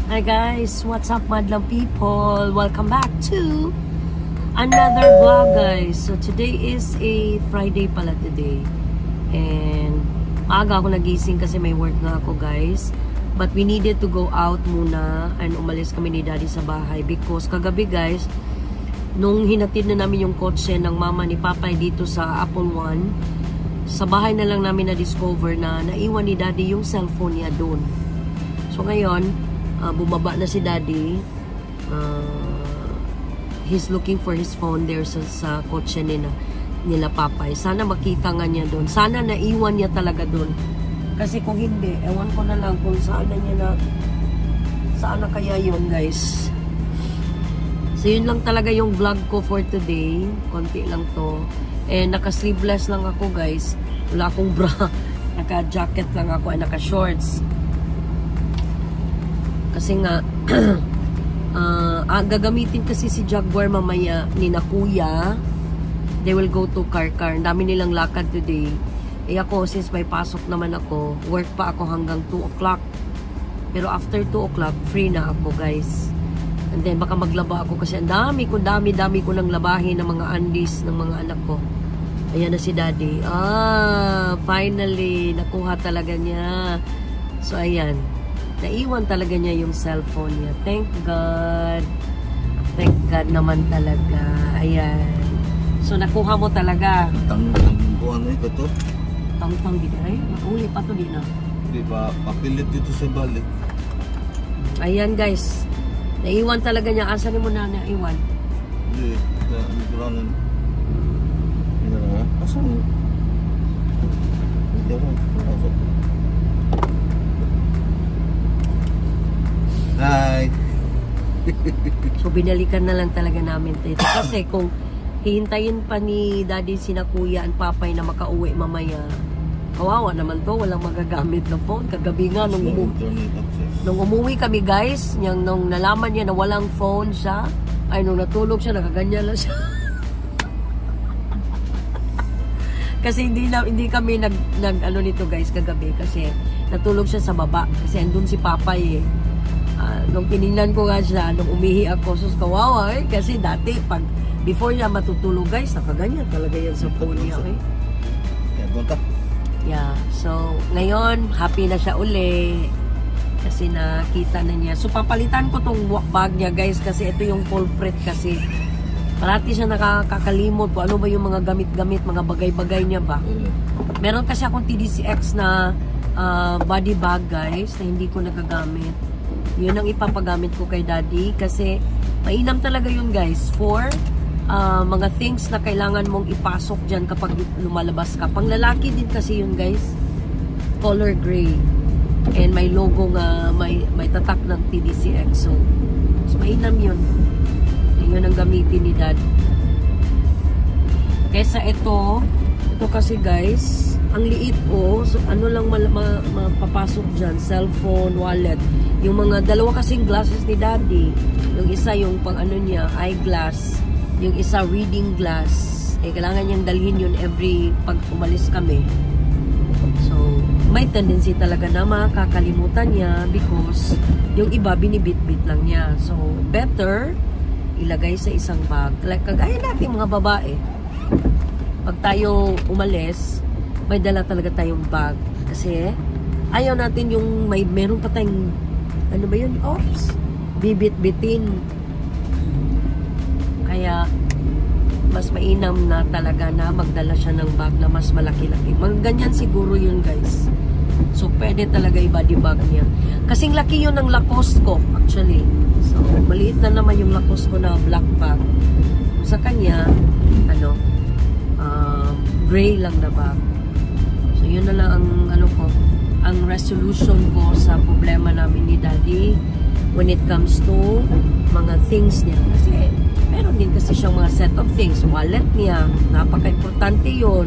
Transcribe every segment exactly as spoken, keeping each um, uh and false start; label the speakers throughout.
Speaker 1: Hi guys, what's up madlang people? Welcome back to another vlog guys. So today is a Friday pala today. And maaga ako nagising kasi may work na ako guys. But we needed to go out muna and umalis kami ni daddy sa bahay because kagabi guys, nung hinatid na namin yung kotse ng mama ni papay dito sa Apple One, sa bahay na lang namin na-discover na naiwan ni daddy yung cellphone niya doon. So ngayon, Uh, bumaba na si daddy. Uh, he's looking for his phone there sa, sa kotse nila, nila papay. Sana makita nga niya doon. Sana naiwan niya talaga doon. Kasi kung hindi, ewan ko na lang kung saan na niya na saan na kaya yun guys. So yun lang talaga yung vlog ko for today. Konti lang to. And naka-sleeveless lang ako guys. Wala akong bra. Naka-jacket lang ako and naka-shorts. Kasi nga, uh, ah, gagamitin kasi si Jaguar mamaya ni na kuya. They will go to car-car. Ang dami nilang lakad today. Eh ako, since may pasok naman ako, work pa ako hanggang two o'clock. Pero after two o'clock, free na ako guys. And then baka maglaba ako kasi ang dami ko, dami-dami ko nang labahin ng mga undies ng mga anak ko. Ayan na si daddy. Ah, finally, nakuha talaga niya. So ayan. Naiwan talaga niya yung cellphone niya. Thank God. Thank God naman talaga. Ayan. So, nakuha mo talaga.
Speaker 2: Tang-tang ko ano ito to?
Speaker 1: Tang-tang di ay? Mauli pa to di na.
Speaker 2: Di ba? Papilit dito sa balik.
Speaker 1: Ayan guys. Naiwan talaga niya. Asan mo na naiwan?
Speaker 2: Hindi. Hindi ko lang. Hindi na. Asan mo? Hindi ako. Hi.
Speaker 1: So binalikan na lang talaga namin ito. Kasi kung hihintayin pa ni daddy sina kuya and papay na makauwi mamaya, kawawa naman to, walang magagamit na phone. Kagabi nga nung, umu nung umuwi kami guys, yung, nung nalaman niya na walang phone siya, ay nung natulog siya, nakaganyan lang siya. Kasi hindi na hindi kami nag, nag ano nito guys kagabi kasi natulog siya sa baba kasi andun si papay eh. Uh, nung tinignan ko nga siya, nung umihi ako, sus kawawa eh. Kasi dati, pag, before niya matutulog guys, nakaganyan talaga yan sa phone niya eh. Yeah, so, ngayon, happy na siya uli. Kasi nakita na niya. So, papalitan ko tong bag niya guys, kasi ito yung culprit kasi. Parati siya nakakalimot kung ano ba yung mga gamit-gamit, mga bagay-bagay niya ba. Meron kasi akong T D C X na uh, body bag guys, na hindi ko nagagamit. Yun ang ipapagamit ko kay daddy kasi mainam talaga yun guys for uh, mga things na kailangan mong ipasok dyan kapag lumalabas ka. Pang lalaki din kasi yun guys, color gray and may logo nga, may, may tatak ng T D C X, so, so mainam yun. Yun ang gamitin ni dad. Kesa ito ito kasi guys ang liit po, so ano lang mapapasok ma, ma, dyan, cellphone, wallet. Yung mga dalawa kasing glasses ni daddy, yung isa yung pang ano niya, eyeglass, yung isa reading glass, eh kailangan niyang dalhin yun every pag umalis kami. So may tendency talaga na makakalimutan niya because yung iba binibit-bit lang niya. So better ilagay sa isang bag, like kagaya natin mga babae, pag tayo umalis may dala talaga tayong bag kasi ayaw natin yung may meron pa tayong ano ba yun? Oops! Bibit-bitin. Kaya, mas mainam na talaga na magdala siya ng bag na mas malaki-laki. Mga ganyan siguro yun, guys. So, pwede talaga i-body bag niya. Kasing laki yun ng Lacoste ko, actually. So, maliit na naman yung Lacoste ko na black bag. Sa kanya, ano, uh, gray lang na bag. So, yun na lang ang, ano ko, ang resolution ko sa problema namin ni daddy when it comes to mga things niya. Kasi meron din kasi siyang mga set of things. Wallet niya, napaka-importante yun.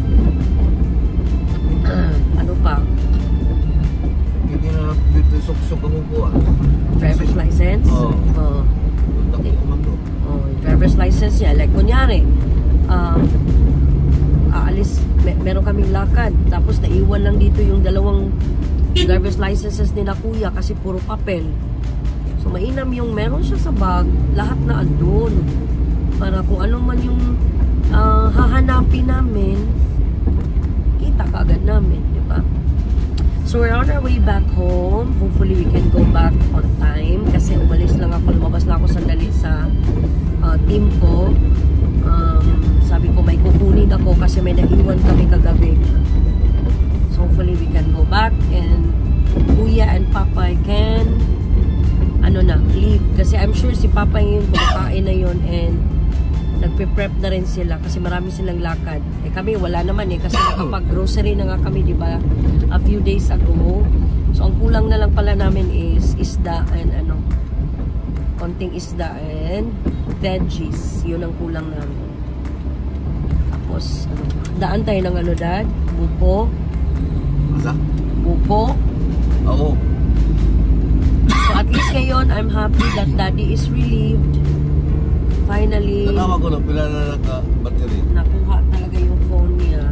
Speaker 1: Ano pa?
Speaker 2: Hindi na dito sok-sok ang upuan.
Speaker 1: Driver's license? Oo. Oh. Oh, driver's license niya. Like, kunyari, um, aalis, may, meron kaming lakad, tapos naiwan lang dito yung dalawang driver's licenses ni na kuya kasi puro papel. So mainam yung meron siya sa bag, lahat na andun. Para kung ano man yung uh, hahanapin namin, kita kaagad namin, di ba? So we're on our way back home. Hopefully we can go back on time kasi umalis lang ako, lumabas lang ako sandali sa uh, team ko. Um, sabi ko may kukunin ako kasi may naiwan kami kagabi. So hopefully we can go back and Kuya and Papa can ano na, leave. Kasi I'm sure si Papa yun, kumakain na yun and nagpe-prep na rin sila kasi marami silang lakad. Eh kami wala naman eh kasi nakapag-grocery na nga kami, di ba? A few days ago. So ang kulang na lang pala namin is isda and ano, konting isda and veggies. Yun ang kulang namin. Tapos, ano, daan tayo ng ano, Dad? Buko.
Speaker 2: Masa?
Speaker 1: Buko.
Speaker 2: Oo.
Speaker 1: So at least ngayon, I'm happy that Daddy is relieved. Finally,
Speaker 2: Natama ko na, pila na naka-battery.
Speaker 1: nakuha talaga yung phone niya.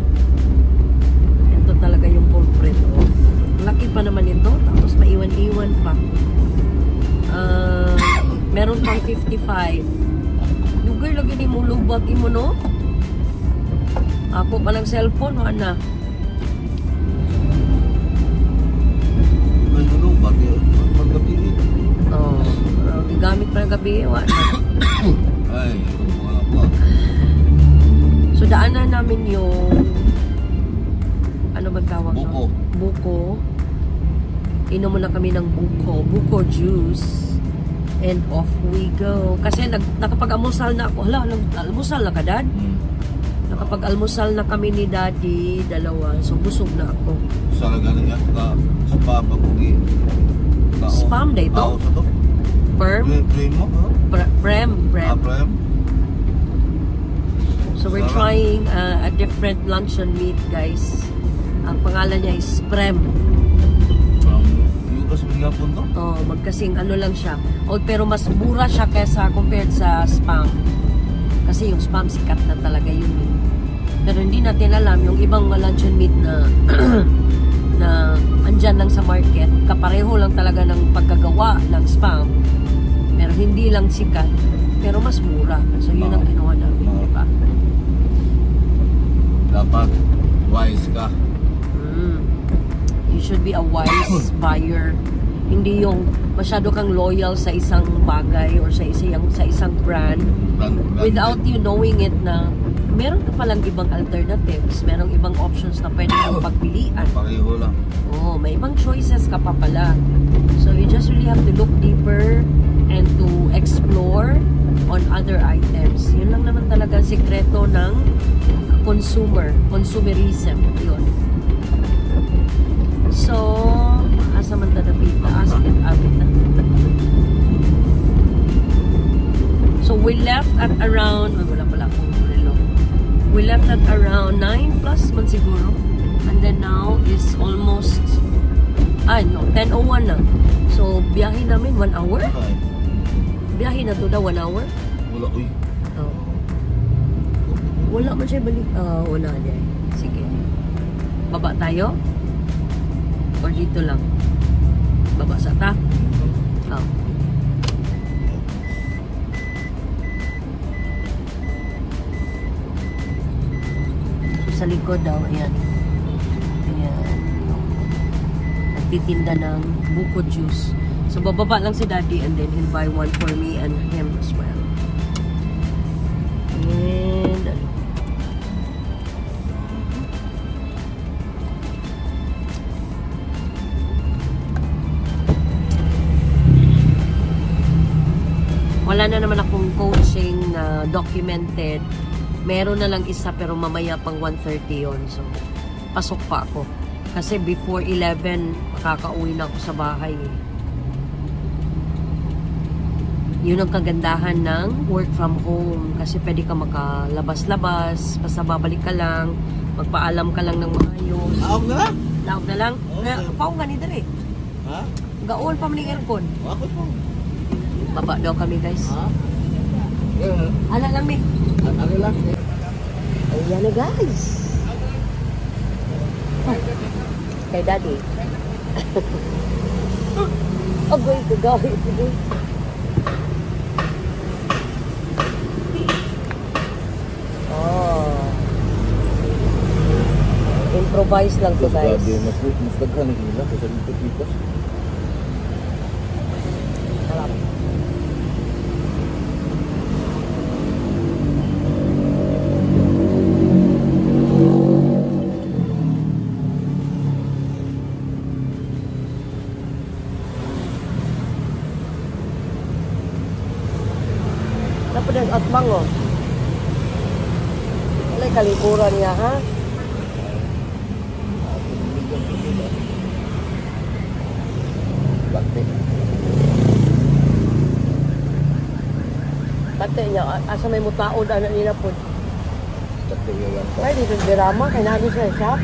Speaker 1: Ito talaga yung culprit. Oh. Laki pa naman ito. Tapos maiwan-iwan pa. Uh, meron pang fifty-five. Lugay lagi ni mo lubag imo, no? Ako pa ng cellphone, wala na.
Speaker 2: Ay, ano, bati, paggabi eh.
Speaker 1: Oh, uh, gamit pa ng gabi, wala na.
Speaker 2: Ay, wala pa.
Speaker 1: So, daanan namin yung ano ba tawag?
Speaker 2: Buko.
Speaker 1: No? Buko. Inom muna kami ng buko. Buko juice. And off we go. Kasi nag, nakapag-almusal na ako. Hala, nag-almusal na ka, Dad?
Speaker 2: Hmm.
Speaker 1: Nakapag-almusal na kami ni Daddy, dalawa. So, busog na ako.
Speaker 2: Saraga na yan, ka spam ako gi.
Speaker 1: Spam day to?
Speaker 2: Tao sa to?
Speaker 1: Perm?
Speaker 2: Pre- Prem mo, ha?
Speaker 1: Pre- Prem?
Speaker 2: Ah,
Speaker 1: Prem.
Speaker 2: prem.
Speaker 1: So, we're
Speaker 2: Sarap.
Speaker 1: trying uh, a different luncheon meat, guys. Ang pangalan niya is Prem.
Speaker 2: From yung kasing hapon to?
Speaker 1: Oh, magkasing ano lang siya. Oh, pero mas mura siya kesa compared sa Spam. Kasi yung Spam sikat na talaga yun. Eh. Pero hindi natin alam yung ibang luncheon meat na na andyan lang sa market. Kapareho lang talaga ng pagkagawa ng Spam. Pero hindi lang sikat. Pero mas mura. So yun ang kinuha namin, di ba?
Speaker 2: Dapat wise ka.
Speaker 1: Mm. You should be a wise buyer. Hindi yung masyado kang loyal sa isang bagay or sa isang sa isang brand
Speaker 2: Brand, brand
Speaker 1: without you knowing it na meron ka palang ibang alternatives, merong ibang options na pwede mong pagpilian.
Speaker 2: Pareho lang.
Speaker 1: Oh, may ibang choices ka pa pala. So you just really have to look deeper and to explore on other items. Yun lang naman talaga ang sikreto ng consumer, consumerism. Yun. So, asa man tada pita, asa kat abit na. So, we left at around, ay wala pala akong relo. We left at around nine plus man siguro. And then now is almost, ay no, ten oh one na. So, biyahe namin one hour.
Speaker 2: Ay,
Speaker 1: Biyahe na to na one hour.
Speaker 2: wala, uy.
Speaker 1: Oh. Wala man siya balik. Ah, wala niya. Sige. Baba tayo? Or dito lang? Baba sa ta? Oh. So, sa likod daw, ayan. Ayan. Nagtitinda ng buko juice. So, bababa lang si Daddy and then he'll buy one for me and him as well. And, ano? Wala na naman akong coaching na documented. Meron na lang isa pero mamaya pang one thirty yun. So, pasok pa ako. Kasi before eleven, makakauwi na ako sa bahay. Eh. Yun ang kagandahan ng work from home. Kasi pwede ka makalabas-labas, basta babalik ka lang, magpaalam ka lang ng maayos.
Speaker 2: Aog na lang?
Speaker 1: Laog na lang?
Speaker 2: Okay.
Speaker 1: Na, paong ganito eh.
Speaker 2: Ha?
Speaker 1: Gaol pa maning aircon.
Speaker 2: Ako po.
Speaker 1: Baba daw kami guys.
Speaker 2: Ha? Yeah.
Speaker 1: Hala lang mi.
Speaker 2: Ano lang?
Speaker 1: Ayan na guys. Oh. Kay Daddy. Agoy, kagahit. Oh. Improvise lang to, guys.
Speaker 2: Mas mas daghan ang nila kasi dito dito.
Speaker 1: Sarap. Dapat ang atbang, oh. Wala kalikuran niya, ha?
Speaker 2: Bate.
Speaker 1: Bate niya, asa may mutaod, ano nila po.
Speaker 2: Bate yan.
Speaker 1: Ay, dito drama, kaya namin siya shop.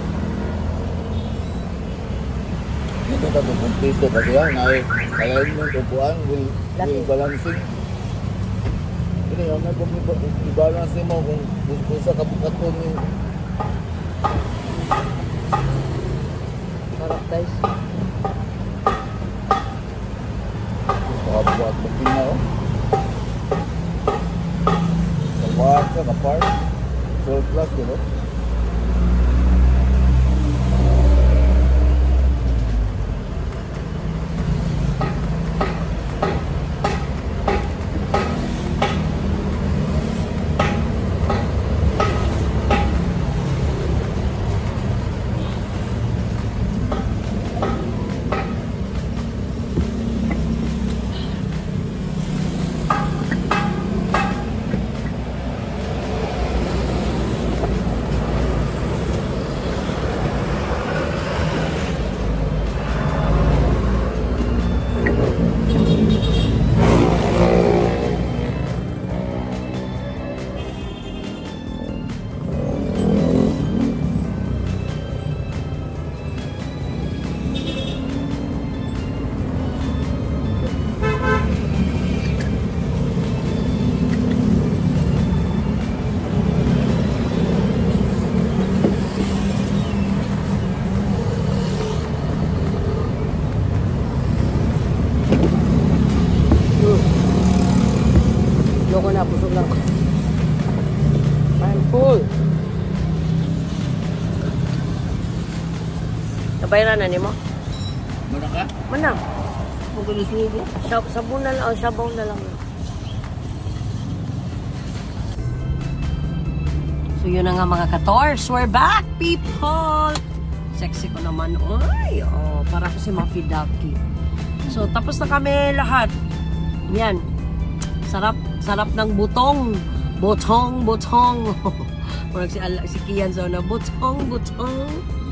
Speaker 2: Ito ka kung kumpleto kasi yan. Ay, alignment, upuan, will, will balancing. Ini yung may kung i-balance mo kung kung sa kabukaton yung
Speaker 1: Sarap, guys.
Speaker 2: kabuat magpina, oh. Kapart ka, kapart. Surplus, gano'n.
Speaker 1: Ayoko na, busog lang. I'm full. Nabayaran na ni mo?
Speaker 2: Mana ka?
Speaker 1: Mana?
Speaker 2: Huwag ka nasubo.
Speaker 1: Sab sabon na lang, oh, sabaw na lang. So yun na nga mga kators, we're back people! Sexy ko naman, oy, oh, para ko si Muffy Ducky. So tapos na kami lahat. Yan. Sarap, sarap ng butong. Butong, butong. Parang si, si Kian so na butong, butong.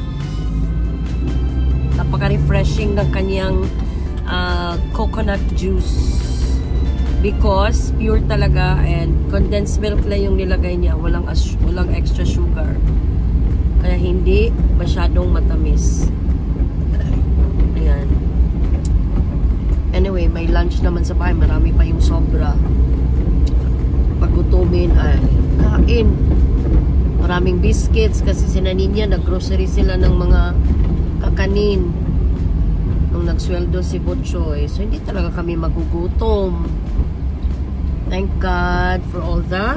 Speaker 1: Napaka-refreshing ng kanyang uh, coconut juice. Because pure talaga and condensed milk lang yung nilagay niya. Walang, as, walang extra sugar. Kaya hindi masyadong matamis. Ayan. Anyway, may lunch naman sa bahay. Marami pa yung sobra. Paggutumin ay kain. Maraming biscuits kasi sinaninya, nag-grocery sila ng mga kakanin. Nung nagsweldo si Butchoy. So, hindi talaga kami magugutom. Thank God for all the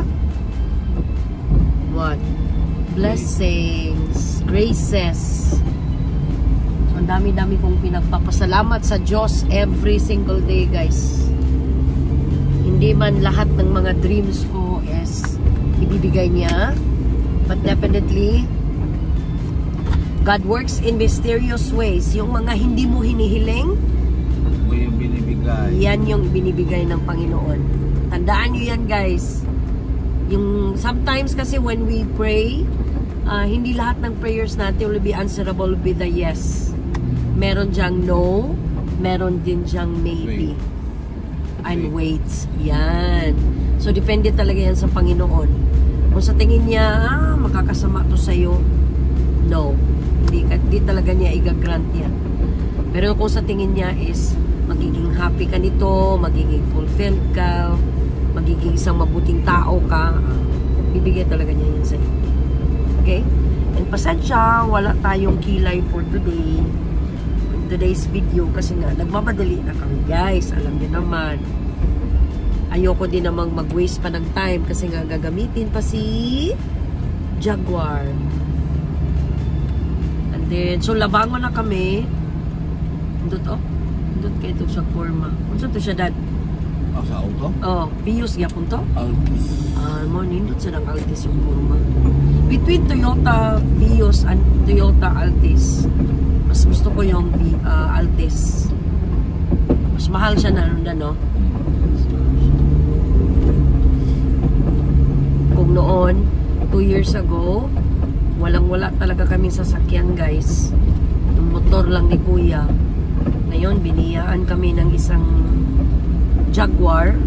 Speaker 1: what? Blessings, graces. Ang dami-dami kong pinagpapasalamat sa Diyos every single day, guys. Hindi man lahat ng mga dreams ko is ibibigay niya. But definitely, God works in mysterious ways. Yung mga hindi mo hinihiling,
Speaker 2: Mo yung binibigay.
Speaker 1: yan yung binibigay ng Panginoon. Tandaan nyo yan, guys. Yung sometimes kasi when we pray, uh, hindi lahat ng prayers natin will be answerable with a yes. Meron diyang no, meron din diyang maybe. Wait. And wait. Yan. So, depende talaga yan sa Panginoon. Kung sa tingin niya, ah, makakasama to sa'yo, no. Hindi, hindi talaga niya igagrant yan. Pero kung sa tingin niya is, magiging happy ka nito, magiging fulfilled ka, magiging isang mabuting tao ka, bibigyan talaga niya yan sa'yo. Okay? And pasensya, wala tayong kilay for today. today's video kasi nga nagmamadali na kami guys, alam niyo naman. Ayoko din namang mag-waste pa ng time kasi nga gagamitin pa si Jaguar. And then, so labangon na kami. Indot oh. Indot kayo ito sa forma. Kung saan ito siya, Dad?
Speaker 2: Ah, sa auto?
Speaker 1: Oh, Pius gyapon to?
Speaker 2: Altis.
Speaker 1: Ah, mo nindot siya ng Altis yung forma. Between Toyota Vios and Toyota Altis, mas gusto ko yung uh, Altis. Mas mahal siya na ano na, no? Kung noon, two years ago, walang-wala talaga kami sasakyan, guys. Yung motor lang ni Kuya. Ngayon, biniyaan kami ng isang Jaguar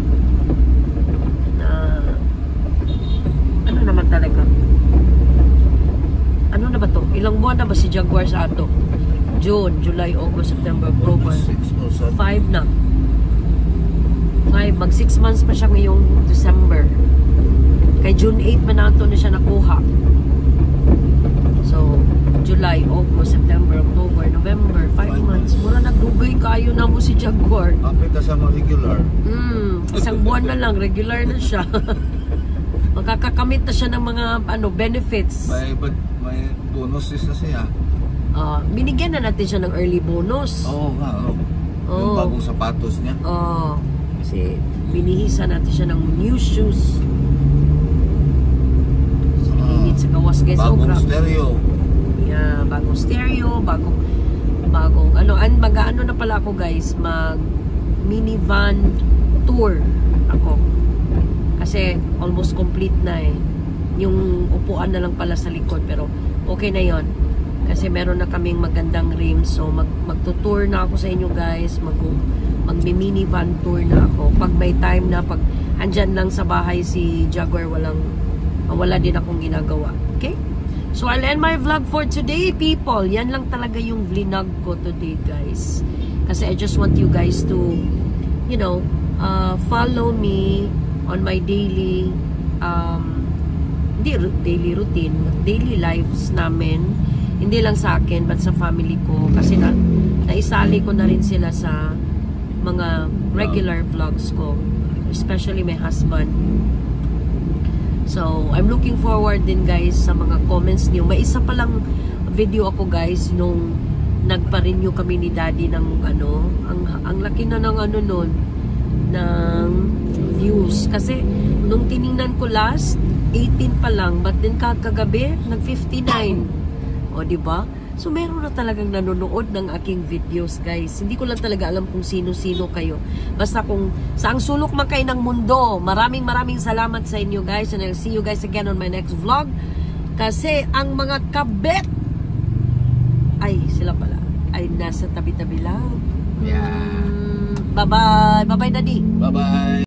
Speaker 1: na ano naman talaga. Ano na ba to? Ilang buwan na ba si Jaguar sa ato? June, July, August, September, October. Five na. Five. Mag six months pa siya ngayong December. Kay June eight pa nato na siya nakuha. So, July, August, September, October, November, five months. Mura nagdugay kayo na mo si Jaguar.
Speaker 2: Kapit ka sa mga regular.
Speaker 1: Hmm, isang buwan na lang, regular na siya. Magkakakamit na siya ng mga ano benefits.
Speaker 2: May, but, may bonuses na siya.
Speaker 1: Uh, binigyan na natin siya ng early bonus.
Speaker 2: Oo nga, oo.
Speaker 1: Oo.
Speaker 2: Yung bagong sapatos niya.
Speaker 1: Oo. Kasi binihisan natin siya ng new shoes. Sa init sa gawas guys.
Speaker 2: Bagong
Speaker 1: oh,
Speaker 2: stereo.
Speaker 1: Yeah, bagong stereo, bagong bagong ano, an mag-aano na pala ako guys, mag minivan tour ako. Kasi almost complete na eh. Yung upuan na lang pala sa likod pero okay na 'yon. Kasi meron na kaming magandang rims. So mag magtutour na ako sa inyo guys, mag magmi-minivan tour na ako. Pag may time na, pag andyan lang sa bahay si Jaguar, walang wala din akong ginagawa. Okay? So, I'll end my vlog for today, people. Yan lang talaga yung vlog ko today, guys. Kasi I just want you guys to, you know, uh, follow me on my daily, um, hindi daily routine, daily lives namin. Hindi lang sa akin, but sa family ko. Kasi na, naisali ko na rin sila sa mga regular vlogs ko. Especially my husband. So, I'm looking forward din guys sa mga comments niyo. May isa pa lang video ako guys nung nagpa-renew kami ni Daddy ng ano, ang, ang laki na ng ano nun, ng views. Kasi nung tiningnan ko last, eighteen pa lang, but then kagabi, nag fifty-nine. O, diba? So, meron na talagang nanonood ng aking videos, guys. Hindi ko lang talaga alam kung sino-sino kayo. Basta kung saang sulok man kayo ng mundo, maraming maraming salamat sa inyo, guys. And I'll see you guys again on my next vlog. Kasi ang mga kabet, ay, sila pala, ay nasa tabi-tabi lang.
Speaker 2: Yeah.
Speaker 1: Mm, bye-bye. Bye-bye, Daddy.
Speaker 2: Bye-bye.